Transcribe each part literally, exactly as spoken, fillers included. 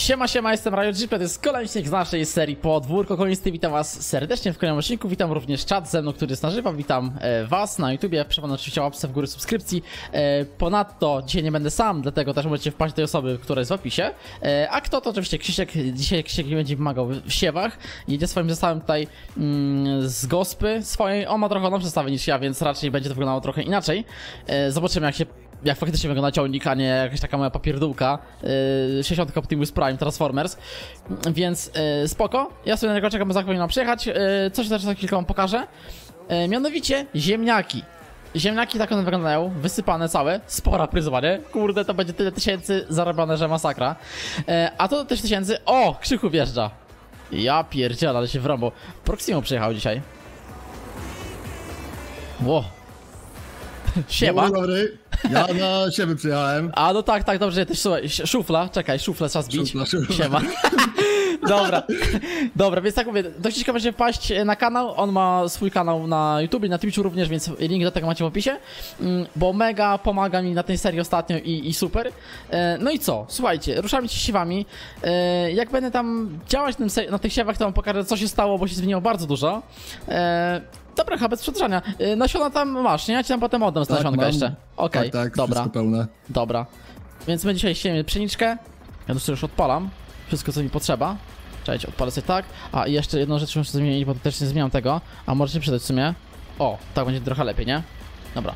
Siema, siema, jestem RioGP, to jest kolejny odcinek z naszej serii Podwórko Kolonisty. Witam was serdecznie w kolejnym odcinku, witam również czat ze mną, który jest na żywo, witam e, was na YouTubie, przypomnę oczywiście o łapce w górę, subskrypcji. E, ponadto dzisiaj nie będę sam, dlatego też możecie wpaść do tej osoby, która jest w opisie. E, a kto to oczywiście Krzysiek, dzisiaj Krzysiek nie będzie pomagał w siewach, jedzie swoim zestawem tutaj mm, z gospy swojej, on ma trochę nowsze zestawy niż ja, więc raczej będzie to wyglądało trochę inaczej. E, zobaczymy jak się jak faktycznie wygląda ciągnik, a nie jakaś taka moja papierdółka. Yy, sześćdziesiąt Optimus Prime Transformers. Więc yy, spoko. Ja sobie na niego czekam, bo za chwilę nam przyjechać. Yy, coś też za chwilkę wam pokażę. Yy, mianowicie ziemniaki. Ziemniaki tak one wyglądają, wysypane całe, spora pryzma, nie? Kurde, to będzie tyle tysięcy zarobione, że masakra. Yy, a to też tysięcy. O! Krzychu wjeżdża. Ja pierdzielę, ale się wrąbał. Proximo przyjechał dzisiaj. Ło. Siema. Dobry, dobry. Ja na siebie przyjechałem. A no tak, tak, dobrze, też słuchaj, szufla, czekaj, szuflę trzeba zbić. Szufla, szufla. Siema. Dobra, dobra, więc tak mówię, do Krzyśka będzie wpaść na kanał, on ma swój kanał na YouTubie, na Twitchu również, więc link do tego macie w opisie, bo mega pomaga mi na tej serii ostatnio i, i super. No i co, słuchajcie, ruszamy się siewami, jak będę tam działać na, na tych siewach, to wam pokażę, co się stało, bo się zmieniło bardzo dużo. Dobra, chyba bez przedłużania. Nasiona tam masz, nie? Ja ci tam potem oddam z Tak, nasionka mam. jeszcze. Okej, Tak, tak, dobra. wszystko pełne. Dobra. Więc my dzisiaj siejemy pszeniczkę. Ja tu już odpalam. Wszystko, co mi potrzeba. Czekajcie, odpalę sobie tak. A i jeszcze jedną rzecz muszę zmienić, bo też nie zmieniam tego. A może się przydać w sumie. O, tak będzie trochę lepiej, nie? Dobra.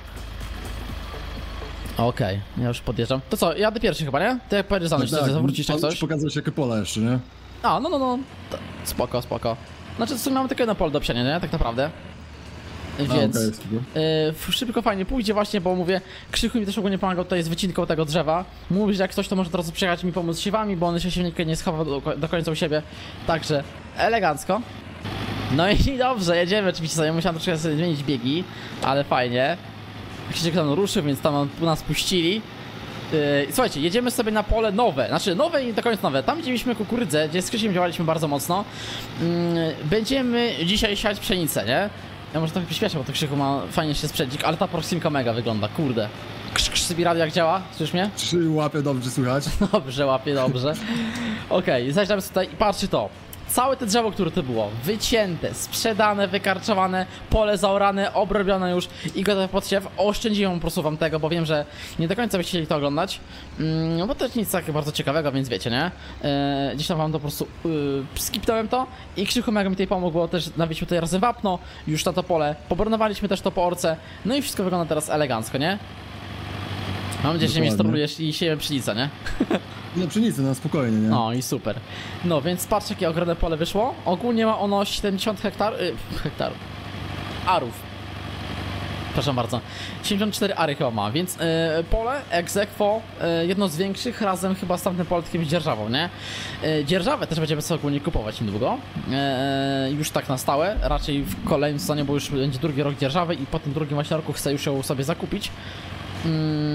Okej, okay, ja już podjeżdżam. To co, jadę pierwszy chyba, nie? Ty jak pojedziesz za mną, Tak, czy tak. zawrócisz tak coś? Pokazać jakie pola jeszcze, nie? A, no, no, no. To spoko, spoko. Znaczy, w sumie mamy tylko jedno pole do psiania, nie? Tak naprawdę. Więc A, okay, yy, szybko fajnie pójdzie właśnie, bo mówię, Krzychu mi też ogólnie pomagał tutaj z wycinką tego drzewa. Mówi, że jak coś to może teraz przyjechać mi pomóc z siewami, bo on się siewnika nie schował do, do końca u siebie. Także elegancko. No i dobrze, jedziemy oczywiście sobie, musiałem troszkę sobie zmienić biegi, ale fajnie. Krzysiek tam ruszył, więc tam nas puścili. Yy, słuchajcie, jedziemy sobie na pole nowe, znaczy nowe i nie do końca nowe. Tam gdzie mieliśmy kukurydzę, gdzie z Krzysiem działaliśmy bardzo mocno. Yy, będziemy dzisiaj siać pszenicę, nie? Ja może trochę przyspieszę, bo to Krzychu ma fajnie się sprzędzik, ale ta Proximka mega wygląda, kurde. Krzyk, krzyk, radio jak działa? Słyszysz mnie? Trzy łapie dobrze słychać. Dobrze, łapie, dobrze. Okej, okay, zaczynamy tutaj i patrzcie to. Całe te drzewo, które to było, wycięte, sprzedane, wykarczowane, pole zaorane, obrobione już i gotowe pod siew. Oszczędziłem po prostu wam tego, bo wiem, że nie do końca byście chcieli to oglądać. No bo to jest nic takiego bardzo ciekawego, więc wiecie, nie? Eee, gdzieś tam wam to po prostu yy, skipnąłem to i Krzychu mega mi tutaj pomógł, bo też nawiliśmy tutaj razem wapno, już na to pole, pobronowaliśmy też to po orce, no i wszystko wygląda teraz elegancko, nie? Mam nadzieję, że mnie sterujesz i siejemy pszenicę, nie? No pszenicy, no spokojnie, nie? No i super. No więc patrz jakie ogromne pole wyszło. Ogólnie ma ono siedemdziesiąt hektarów. Yy, hektarów. Arów. Przepraszam bardzo. siedemdziesiąt cztery ary chyba ma, więc yy, pole ex aequo, yy, jedno z większych, razem chyba z tamtym poletkiem z dzierżawą, nie? Yy, dzierżawę też będziemy sobie ogólnie kupować niedługo. Yy, już tak na stałe, raczej w kolejnym sezonie, bo już będzie drugi rok dzierżawy i po tym drugim właśnie roku chcę już ją sobie zakupić. Yy.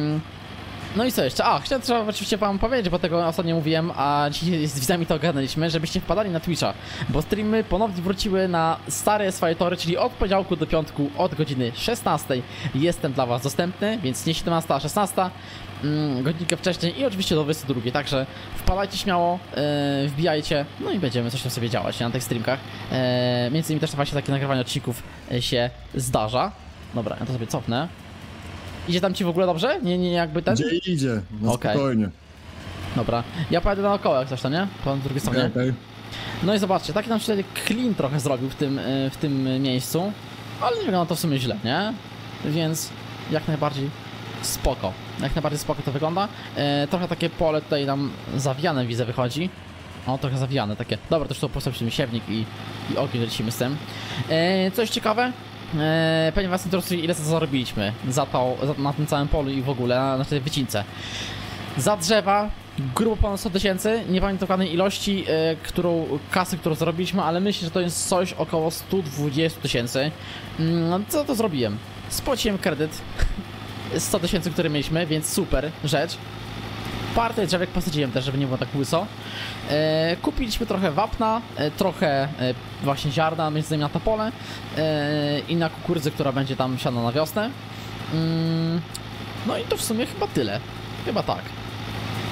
No i co jeszcze? A, chciałem trzeba oczywiście wam powiedzieć, bo tego ostatnio mówiłem, a dzisiaj z widzami to ogarnęliśmy, żebyście wpadali na Twitcha, bo streamy ponownie wróciły na stare swoje tory, czyli od poniedziałku do piątku od godziny szesnastej jestem dla was dostępny, więc nie siedemnasta, a szesnasta, mm, godzinkę wcześniej i oczywiście do dwudziestej drugiej, także wpadajcie śmiało, yy, wbijajcie, no i będziemy coś tam sobie działać na tych streamkach. Yy, między innymi też właśnie takie nagrywanie odcinków się zdarza. Dobra, ja to sobie cofnę. Idzie tam ci w ogóle dobrze? Nie, nie, jakby ten? Idzie, idzie, no okay. Spokojnie. Dobra, ja pojadę naokoło jak coś to, nie? Po drugiej stronie. Okay, okay. No i zobaczcie, taki nam tutaj clean trochę zrobił w tym, w tym miejscu, ale nie wygląda to w sumie źle, nie? Więc jak najbardziej spoko. Jak najbardziej spoko to wygląda. E, trochę takie pole tutaj nam zawijane widzę wychodzi. O, trochę zawijane takie. Dobra, to już to postawimy siewnik i, i ogień lecimy z tym. E, coś ciekawe? Eee, pewnie was interesuje, ile za to zarobiliśmy za to, za, na tym całym polu i w ogóle na, na tej wycince. Za drzewa grubo ponad sto tysięcy, nie pamiętam dokładnej ilości e, którą, kasy, którą zarobiliśmy, ale myślę, że to jest coś około sto dwadzieścia tysięcy. No co to zrobiłem? Spłaciłem kredyt sto tysięcy, który mieliśmy, więc super rzecz. Parę drzewek posadziłem też, żeby nie było tak łyso. E, kupiliśmy trochę wapna, e, trochę e, właśnie ziarna, między innymi na to pole e, i na kukurydzę, która będzie tam siana na wiosnę. Mm, no i to w sumie chyba tyle. Chyba tak. No,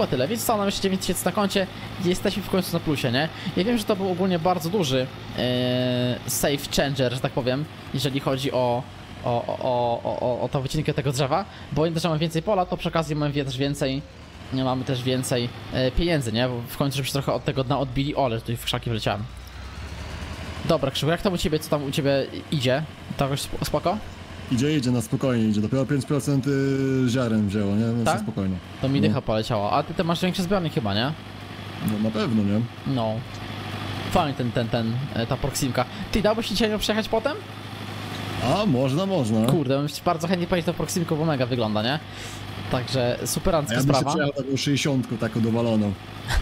chyba tyle, więc zostało nam jeszcze dziewięć tysięcy na koncie i jesteśmy w końcu na plusie, nie? Ja wiem, że to był ogólnie bardzo duży yy, safe changer, że tak powiem, jeżeli chodzi o o, o, o, o, o tą wycinkę tego drzewa, bo nie też mamy więcej pola, to przy okazji mamy też więcej nie mamy też więcej e, pieniędzy, nie? Bo w końcu żebyśmy trochę od tego dna odbili. Ole, że tutaj w krzaki wleciałem. Dobra, Krzyku, jak tam u ciebie, co tam u ciebie idzie? To jakoś spoko? Idzie, idzie, na spokojnie idzie. Dopiero pięć procent ziaren wzięło, nie? No tak? na spokojnie. To mi no. dycha poleciała. A ty, ty masz większy zbiornik chyba, nie? No na pewno, nie? No. Fajnie ten, ten, ten, ta Proximka. Ty, dałbyś się dzisiaj przejechać potem? A, można, można. Kurde, bym bardzo chętnie pojechać tą Proximką, bo mega wygląda, nie? Także superancka A ja sprawa. bym się przejechał taką sześćdziesiątką, taką dowaloną.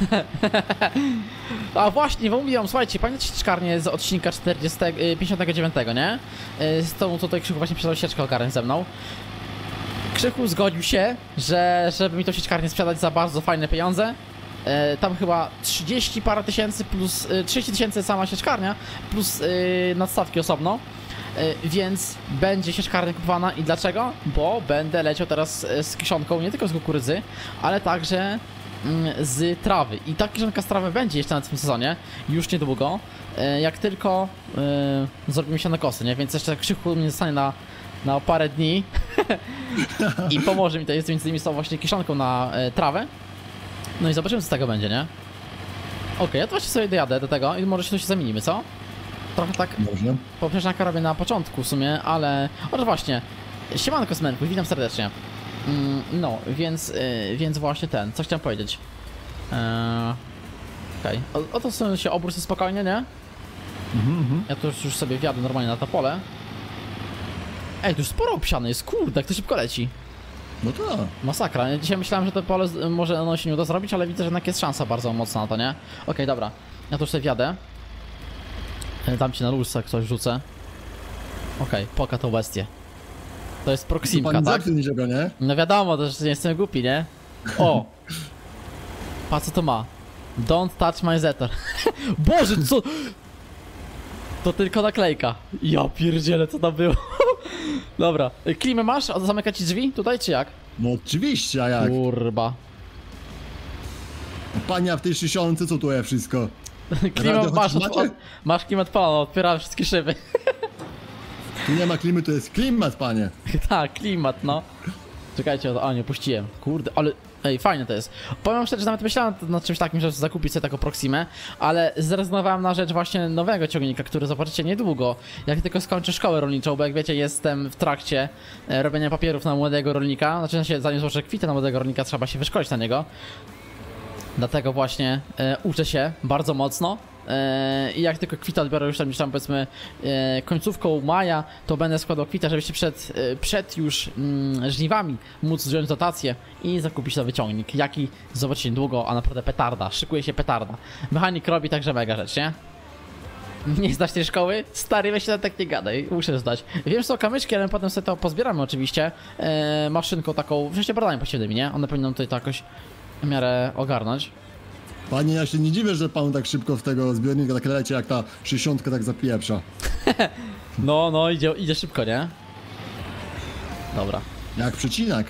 A właśnie, bo mówiłam, słuchajcie, pamiętacie sieczkarnię z odcinka czterdziestego, pięćdziesiątego dziewiątego, nie? Z tą tutaj Krzychu właśnie przydał sieczkę ogarnąć ze mną. Krzychu zgodził się, że żeby mi tą sieczkarnię sprzedać za bardzo fajne pieniądze. Tam chyba trzydzieści parę tysięcy plus trzydzieści tysięcy sama sieczkarnia plus nadstawki osobno. Więc będzie sieczkarnia kupowana i dlaczego? Bo będę leciał teraz z kiszonką nie tylko z kukurydzy, ale także z trawy. I ta kiszonka z trawy będzie jeszcze na tym sezonie, już niedługo, jak tylko yy, zrobimy się na kosy, nie? Więc jeszcze Krzychu mnie zostanie na, na parę dni i pomoże mi to, jest między innymi z tą właśnie kiszonką na y, trawę. No i zobaczymy, co z tego będzie, nie? Okej, okay, ja to właśnie sobie dojadę do tego i może się tu się zamienimy, co? Trochę tak Dobrze. poprzeczniaka robię na początku w sumie, ale... O, właśnie, siemanko Smenku, witam serdecznie. Mm, no, więc, yy, więc właśnie ten, co chciałem powiedzieć. Yy, Okej, okay. o, o to w sumie się obrócę spokojnie, nie? Mhm, mhm. Ja tu już, już sobie wjadę normalnie na to pole. Ej, tu już sporo obsiane jest, kurde, jak to szybko leci. No to. Masakra, dzisiaj myślałem, że to pole z, może ono się nie uda zrobić, ale widzę, że jednak jest szansa bardzo mocna na to, nie? Okej, okay, dobra, ja tu już sobie wjadę. Dam ci na luz, jak coś rzucę. Okej, okay, poka tą bestię. To jest Proximka, pan tak? Niczego, nie? No wiadomo, to że nie jestem głupi, nie? O! Pa, co to ma? Don't touch my zetor. Boże, co? To tylko naklejka. Ja pierdzielę, co tam było? Dobra, klimę masz? Zamykać ci drzwi tutaj, czy jak? No oczywiście, a jak? Kurba. Pania w tej sześćdziesiątce, co tu je wszystko? Klimę masz, od, od, masz klimat odpalony, otwierałem wszystkie szyby. Tu nie ma klimy, to jest klimat, panie. Tak, klimat, no. Czekajcie, o nie, puściłem. Kurde, ale... Ej, fajne to jest. Powiem szczerze, że nawet myślałem nad czymś takim, że zakupić sobie taką Proximę, ale zrezygnowałem na rzecz właśnie nowego ciągnika, który zobaczycie niedługo, jak tylko skończę szkołę rolniczą, bo jak wiecie, jestem w trakcie robienia papierów na młodego rolnika. Znaczy, się, zanim złożę kwitę na młodego rolnika, trzeba się wyszkolić na niego. Dlatego właśnie e, uczę się bardzo mocno. I jak tylko kwitę odbiorę już tam, już tam powiedzmy końcówką maja, to będę składał kwitę, żebyście przed, przed już mm, żniwami móc wziąć dotację i zakupić nowy ciągnik. Jaki zobaczycie niedługo, a naprawdę petarda, szykuje się petarda. Mechanik robi także mega rzecz, nie? Nie zdać tej szkoły? Stary, weź się tak nie gadaj, muszę zdać. Wiem, że są kamyczki, ale potem sobie to pozbieramy oczywiście e, maszynką taką, wreszcie bradami pośrednimi, nie? One powinny tutaj to jakoś w miarę ogarnąć. Panie, ja się nie dziwię, że pan tak szybko w tego zbiornika tak leci, jak ta sześćdziesiątka tak zapieprza. No, no, idzie, idzie szybko, nie? Dobra. Jak przecinak.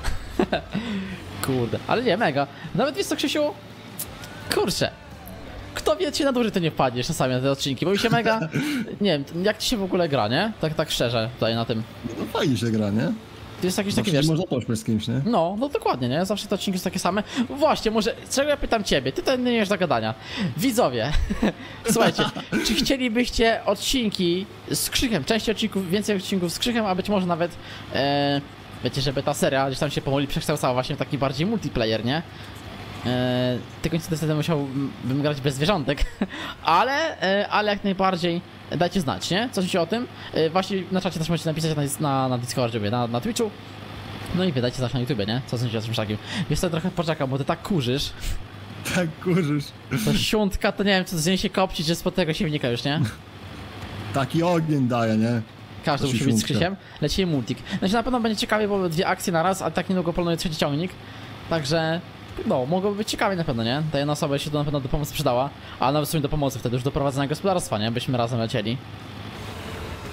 Kurde, ale nie, mega. Nawet wiesz co, Krzysiu? Kurczę. Kto wie, czy na dłużej to nie wpadniesz czasami na te odcinki, bo mi się mega... Nie wiem, jak ci się w ogóle gra, nie? Tak, tak szczerze, tutaj na tym. No fajnie się gra, nie? To jest jakiś taki, wiesz... wiesz... można pośpieć z kimś, nie? No, no dokładnie, nie? Zawsze te odcinki są takie same. Właśnie, może... Czego ja pytam ciebie? Ty to nie miesz do gadania. Widzowie, słuchajcie, czy chcielibyście odcinki z Krzychem, częściej odcinków, więcej odcinków z Krzychem, a być może nawet... E, wiecie, żeby ta seria gdzieś tam się powoli przekształcała właśnie w taki bardziej multiplayer, nie? Eee, tylko niestety musiałbym grać bez zwierzątek, ale, e, ale jak najbardziej dajcie znać, nie? Co myślicie o tym? E, właśnie na czacie też możecie napisać na, na, na Discordzie, na, na Twitchu. No i wy dajcie znać na YouTubie, nie? Co myślicie o czymś takim? Wiesz co, trochę poczekam, bo ty tak kurzysz. Tak kurzysz. To siątka, to nie wiem, co z niej się kopcić, że spod tego się wnika już, nie? Taki ogień daje, nie? Każdy musi być z Krzysiem. Leci multik. Znaczy na pewno będzie ciekawie, bo dwie akcje na raz, ale tak niedługo planuję trzeci ciągnik. Także... No, mogłoby być ciekawie na pewno, nie? Ta jedna osoba się to na pewno do pomocy przydała, a nawet w sumie do pomocy wtedy już do prowadzenia gospodarstwa, nie? Byśmy razem lecieli.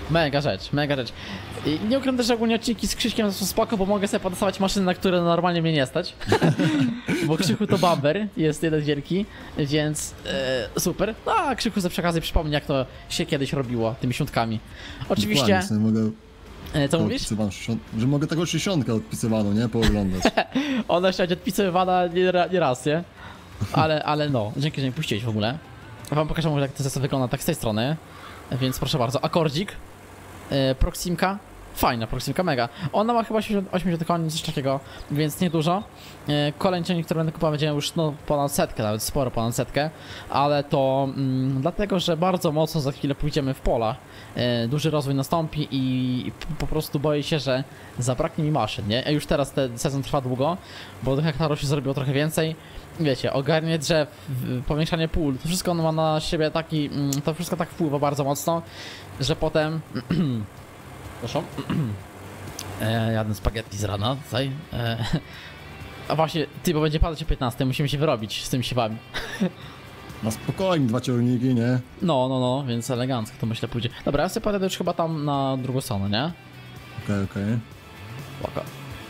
Mega rzecz, mega rzecz. I nie ukrywam też, że ogólnie odcinki z Krzyśkiem są spoko, bo mogę sobie podostawać maszyny, na które normalnie mnie nie stać. Bo Krzychu to bamber, jest jeden wielki, więc e, super. No a Krzychu ze przekazy przypomni, jak to się kiedyś robiło tymi świątkami. Oczywiście... Mogę... E, co mówisz? Że mogę tego sześćdziesiątkę odpisywaną, nie? Pooglądać. Ona jeszcze będzie odpisywana nie, nie raz, nie? Ale, ale no, dzięki, że mnie puściłeś w ogóle. Wam pokażę może, jak to zestaw wygląda tak z tej strony. Więc proszę bardzo, akordzik, yy, Proximka, fajna Proximka, mega. Ona ma chyba osiemdziesiąt koni, coś takiego, więc niedużo. Yy, kolejny ciągnik, który będę kupował, będzie już no, ponad setkę, nawet sporo ponad setkę. Ale to mm, dlatego, że bardzo mocno za chwilę pójdziemy w pola. Yy, duży rozwój nastąpi i po prostu boję się, że zabraknie mi maszyn, nie? A już teraz ten sezon trwa długo, bo do hektarów się zrobiło trochę więcej. Wiecie, ogarnie drzew, powiększanie pól, to wszystko ma na siebie taki, to wszystko tak wpływa bardzo mocno, że potem, proszę, e, jadę spaghetti z rana tutaj, e, a właśnie, ty, bo będzie padać o piętnastej, musimy się wyrobić z tymi siewami. Na spokojnie, dwa ciągniki, nie? No, no, no, więc elegancko to myślę pójdzie. Dobra, ja sobie pojadę już chyba tam na drugą stronę, nie? Okej, okej. Spoko.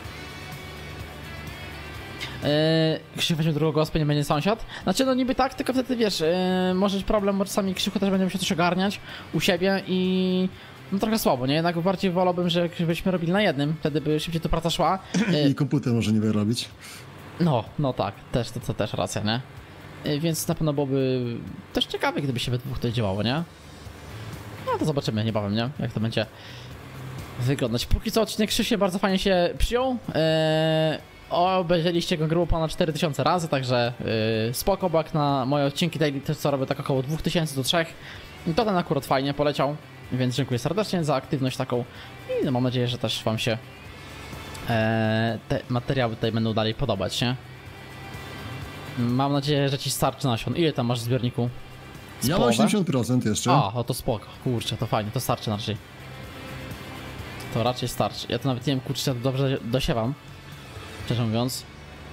Yy, Krzychu weźmie drugą gospę, nie będzie sąsiad. Znaczy no niby tak, tylko wtedy wiesz, yy, może być problem, bo czasami Krzychu też będzie musiał coś ogarniać u siebie i no trochę słabo, nie? Jednak bardziej wolałbym, żebyśmy robili na jednym, wtedy by szybciej ta praca szła. Yy, I komputer może nie wyrobić. No, no tak, też, to, to też racja, nie? Yy, więc na pewno byłoby też ciekawe, gdyby się we dwóch to działało, nie? No to zobaczymy niebawem, nie? Jak to będzie wyglądać. Póki co odcinek Krzysie bardzo fajnie się przyjął. Yy, Obejrzeliście go grubo ponad cztery tysiące razy, także yy, spoko, bo jak na moje odcinki daily też co robię tak około dwa tysiące do trzech. To ten akurat fajnie poleciał, więc dziękuję serdecznie za aktywność taką i no, mam nadzieję, że też wam się e, te materiały tutaj będą dalej podobać, nie? Mam nadzieję, że ci starczy nasion. Ile tam masz w zbiorniku? Z ja mam połowę? osiemdziesiąt procent jeszcze. A, o to spoko, kurczę, to fajnie, to starczy raczej. To raczej starczy. Ja to nawet nie wiem, kurczę, to dobrze dosiewam. Szczerze mówiąc.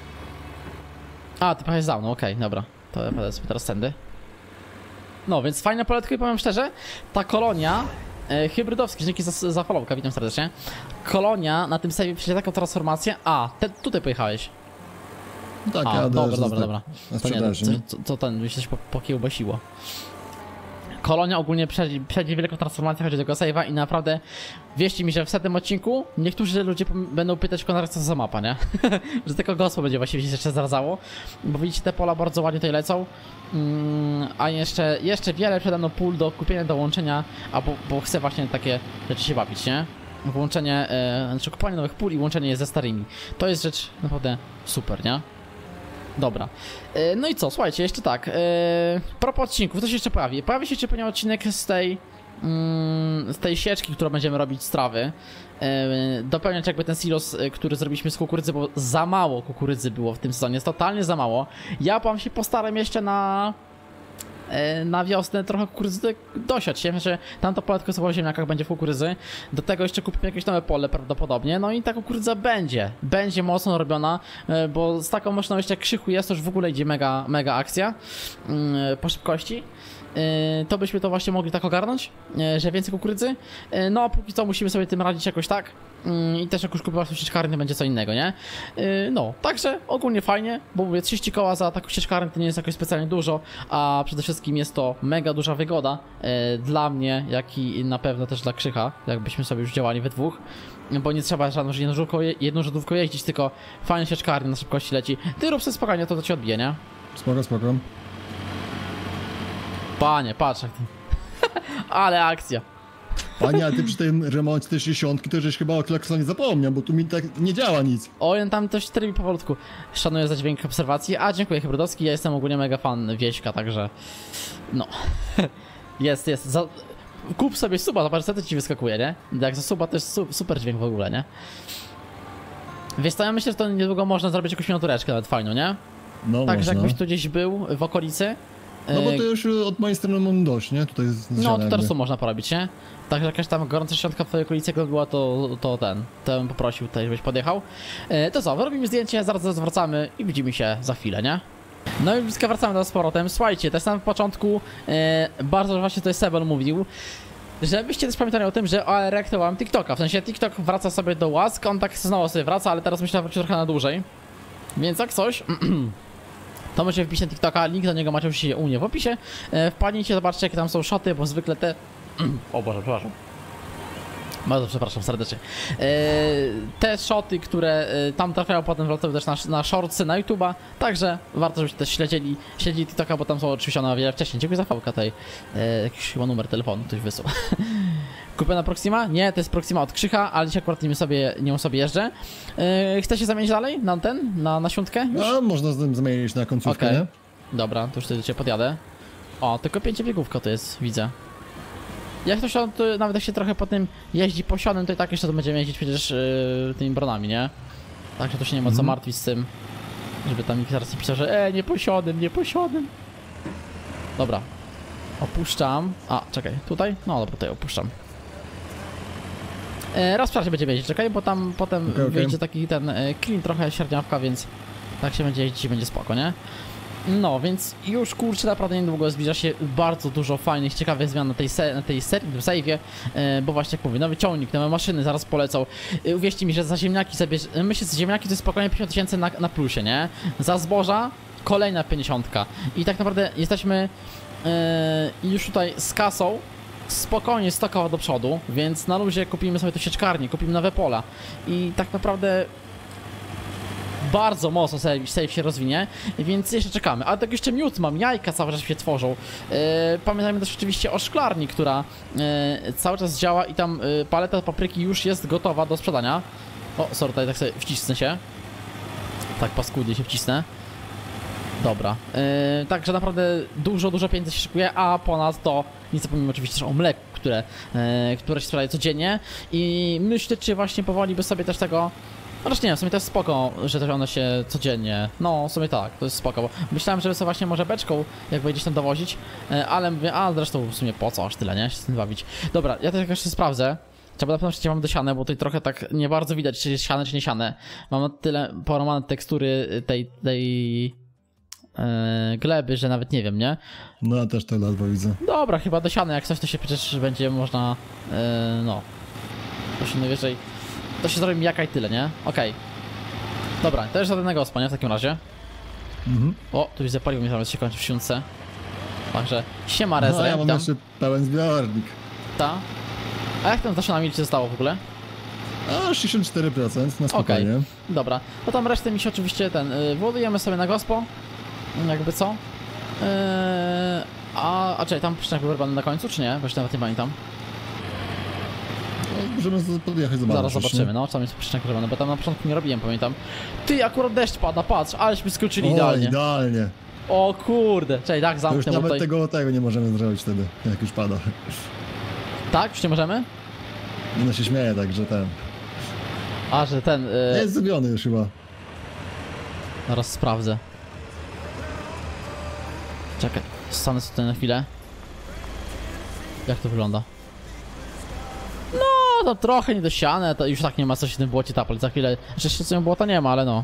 A, ty pojechałeś za mną, okej, okay, dobra. To ja pojadę sobie teraz tędy. No, więc fajne poletko i powiem szczerze, ta kolonia e, hybrydowski, dzięki za, za followka, witam serdecznie. Kolonia na tym save'ie przejdzie taką transformację. A, te, tutaj pojechałeś. No tak, A, ja dobra, dobra, dobra. To nie, nie? to, to ten, mi się coś po, pokiełbasiło. Kolonia ogólnie przejdzie, przejdzie wielką transformację, chodzi do tego save'a i naprawdę wierzcie mi, że w setnym odcinku niektórzy ludzie będą pytać w komentarzach, co za mapa, nie? Że tylko gosło będzie właściwie się jeszcze zdradzało, bo widzicie, te pola bardzo ładnie tutaj lecą, mm, a jeszcze, jeszcze wiele przede mną pól do kupienia, do łączenia, a bo, bo chcę właśnie takie rzeczy się bawić, nie? Włączenie, e, znaczy kupowanie nowych pól i łączenie je ze starymi. To jest rzecz naprawdę super, nie? Dobra. E, no i co, słuchajcie, jeszcze tak. E, propos odcinków, to się jeszcze pojawi. Pojawi się jeszcze pewnie odcinek z tej mm, z tej sieczki, którą będziemy robić z trawy. E, dopełniać jakby ten silos, który zrobiliśmy z kukurydzy, bo za mało kukurydzy było w tym sezonie. Jest totalnie za mało. Ja wam się postaram jeszcze na na wiosnę trochę kukurydzy dosiać się, znaczy tamto poletko sobie o ziemniakach będzie w kukurydzy, do tego jeszcze kupimy jakieś nowe pole prawdopodobnie, no i ta kukurydza będzie, będzie mocno robiona, bo z taką mощnością jak Krzychu jest, to już w ogóle idzie mega, mega akcja po szybkości. To byśmy to właśnie mogli tak ogarnąć, że więcej kukurydzy, no a póki co musimy sobie tym radzić jakoś tak i też jak już kupować sieczkarnię będzie co innego, nie? No, także ogólnie fajnie, bo mówię, trzydzieści koła za taką sieczkarnię to nie jest jakoś specjalnie dużo, a przede wszystkim jest to mega duża wygoda dla mnie, jak i na pewno też dla Krzycha, jakbyśmy sobie już działali we dwóch, bo nie trzeba żadną jedną rzodówką jeździć, tylko fajnie sieczkarnia na szybkości leci. Ty rób sobie spokojnie, to to ci odbije, nie? Spoko, spoko. Panie, patrz jak ty... Ale akcja. Panie, a ty przy tym remoncie tej sześćdziesiątki to żeś chyba o klaksonie zapomniał, bo tu mi tak nie działa nic. Oj, tam też trybi powolutku. Szanuję za dźwięk obserwacji. A, dziękuję Hybrydowski, ja jestem ogólnie mega fan Wieśka, także... No. Jest, jest. Za... Kup sobie suba, zobacz, co to ci wyskakuje, nie? Jak za suba to jest su super dźwięk w ogóle, nie? Wiesz co, ja myślę, że to niedługo można zrobić jakąś miniatureczkę nawet fajną, nie? No Także można. jakbyś tu gdzieś był w okolicy. No bo to już od mojej strony mam dość, nie? Tutaj jest no, to teraz tu można porobić, nie? Także jakaś tam gorąca świątka w twojej okolicy jakby była, to, to ten, to bym poprosił tutaj, żebyś podjechał. E, to co, robimy zdjęcie, zaraz zwracamy i widzimy się za chwilę, nie? No i blisko wracamy do z powrotem. Słuchajcie, też na początku, e, bardzo właśnie tutaj Sebel mówił, żebyście też pamiętali o tym, że O R X to mam TikToka, w sensie TikTok wraca sobie do łask, on tak znowu sobie wraca, ale teraz myślę, że wróci trochę na dłużej. Więc jak coś, to możecie wbić na TikToka, link do niego macie oczywiście u mnie w opisie. E, wpadnijcie, zobaczcie jakie tam są shoty, bo zwykle te... O Boże, przepraszam. Bardzo przepraszam serdecznie. E, te shoty, które e, tam trafiają, potem wracają też na, na shortsy na YouTube'a, także warto, żebyście też śledzili, śledzili TikToka, bo tam są oczywiście one o wiele wcześniej. Dziękuję za fałkę tej, e, jakiś chyba numer telefonu ktoś wysłał. Kupiona Proxima? Nie, to jest Proxima od Krzycha, ale dzisiaj akurat nim sobie, nią sobie jeżdżę. E, chcecie zamienić dalej na ten, na, na siódmkę? No, można z tym zamienić na końcówkę, okay. nie? Dobra, to już wtedy cię podjadę. O, tylko pięciobiegówka to jest, widzę. Jak to się, to nawet jak się trochę po tym jeździ posiadem, to i tak jeszcze to będziemy jeździć przecież yy, tymi bronami, nie? Także to się nie ma co Mhm. martwić z tym, żeby tam nikt zaraz nie pisał, że e, nie posiadem, nie posiadem. Dobra. Opuszczam. A, czekaj, tutaj? No dobra, tutaj opuszczam. E, raz w czasie będziemy jeździć, czekaj, bo tam potem okay, wyjdzie okay. taki ten e, clean, trochę średniawka, więc tak się będzie jeździć i będzie spoko, nie? No, więc już kurczę, naprawdę niedługo zbliża się bardzo dużo fajnych, ciekawych zmian na tej, se na tej serii, w save'ie, e, bo właśnie jak mówię, nowy ciągnik, nowe maszyny zaraz polecą. E, uwierzcie mi, że za ziemniaki sobie, myślę, że ziemniaki to jest spokojnie pięćdziesiąt tysięcy na, na plusie, nie? Za zboża kolejna pięćdziesiątka. I tak naprawdę jesteśmy e, już tutaj z kasą spokojnie sto koła do przodu, więc na luzie kupimy sobie tu sieczkarnię, kupimy nowe pola i tak naprawdę bardzo mocno save, save się rozwinie, więc jeszcze czekamy. Ale tak jeszcze miód mam, jajka cały czas się tworzą. Yy, pamiętajmy też oczywiście o szklarni, która yy, cały czas działa i tam yy, paleta papryki już jest gotowa do sprzedania. O, sorry, tutaj tak sobie wcisnę się. Tak paskudnie się wcisnę. Dobra, yy, także naprawdę dużo, dużo pieniędzy się szykuje, a ponadto nie zapomnijmy oczywiście też o mleku, które, yy, które się sprzedaje codziennie i myślę, czy właśnie powoli by sobie też tego... No też nie wiem, w sumie to jest spoko, że też one się codziennie, no w sumie tak, to jest spoko, bo myślałem, żeby sobie właśnie może beczką, jak gdzieś tam dowozić, ale mówię, a zresztą w sumie po co aż tyle, nie, się z tym bawić. Dobra, ja też jeszcze sprawdzę, trzeba na pewno przecież mam dosiane, bo tutaj trochę tak nie bardzo widać, czy jest siane, czy nie siane. Mam na tyle poromane tekstury tej, tej yy, gleby, że nawet nie wiem, nie? No ja też to ledwo widzę. Dobra, chyba dosiane, jak coś to się przecież będzie można, yy, no, to się najwyżej... To się zrobi jaka i tyle, nie? Okej. Okay. Dobra, to już żadnego ospa, nie? W takim razie. Mhm. O, tu już zapaliło mi, zaraz się kończy w siódmce. Także siema No, Rezre, ja mam witam. jeszcze pełen zbiornik. Ta. A jak tam z naszynami ci zostało w ogóle? A, sześćdziesiąt cztery procent na spokojnie. Okay. Dobra, no tam resztę mi się oczywiście ten, yy, władujemy sobie na gospo. Jakby co? Yy, a, a czekaj, tam przyczynek był wyrwany na końcu, czy nie? Bo jeszcze nawet nie pamiętam. No, możemy podjechać zobaczyć. Zaraz zobaczymy, no, co tam jest przyczynek wyrwany, bo tam na początku nie robiłem, pamiętam. Ty, akurat deszcz pada, patrz, aleśmy skoczyli o, idealnie. idealnie. O kurde, czekaj, tak, To zamknę, już bo nawet tutaj... tego, tego nie możemy zrobić wtedy, jak już pada. Tak? Już nie możemy? No się śmieje tak, że ten... A, że ten... Yy... Jest zrobiony już chyba. Zaraz sprawdzę. Czekaj, stanę sobie tutaj na chwilę. Jak to wygląda? No, to trochę niedosiane, to już tak nie ma co się w tym błocie tapać. Za chwilę... Jeszcze co błota nie ma, ale no.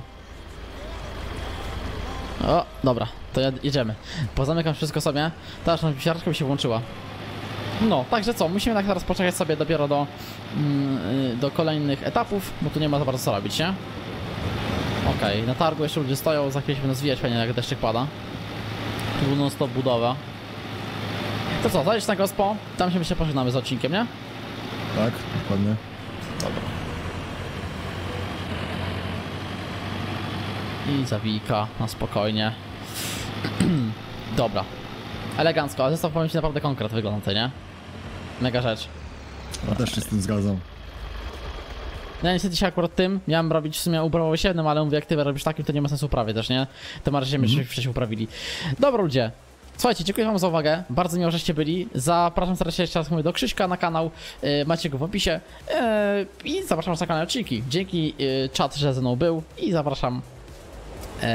O, dobra, to jedziemy. Pozamykam wszystko sobie. Teraz mam wisiarka mi się włączyła. No, także co, musimy tak teraz poczekać sobie dopiero do, mm, do kolejnych etapów, bo tu nie ma za bardzo co robić, nie? Okej, okay, na targu jeszcze ludzie stoją, za chwilę się będą zwijać fajnie, jak deszczyk pada. Tu non stop budowa. To co, zajdziesz na gospo, tam się myślę pożegnamy z odcinkiem, nie? Tak, dokładnie. Dobra. I zawijka na spokojnie. Dobra. Elegancko, ale zestaw powiem ci naprawdę konkret wygląda tutaj, nie? Mega rzecz. Ja też się z tym zgadzam. No ja niestety się akurat tym miałem robić w sumie uprawowo siedem, ale mówię, jak ty robisz takim, to nie ma sensu uprawy też, nie? Te marże ziemi mm -hmm. wcześniej uprawili. Dobra ludzie, słuchajcie, dziękuję wam za uwagę, bardzo miło, żeście byli. Zapraszam serdecznie jeszcze raz mówię do Krzyśka na kanał, yy, macie go w opisie. Yy, I zapraszam na kanał odcinki. Dzięki yy, czat, że ze mną był i zapraszam yy,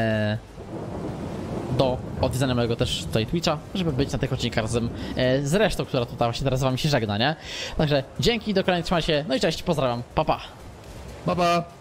do odwiedzania mojego też tutaj Twitcha, żeby być na tych odcinkach razem yy, z resztą, która tutaj właśnie teraz z wami się żegna, nie? Także dzięki, do kolejnych, trzymajcie się, no i cześć, pozdrawiam, pa pa. Pa, pa.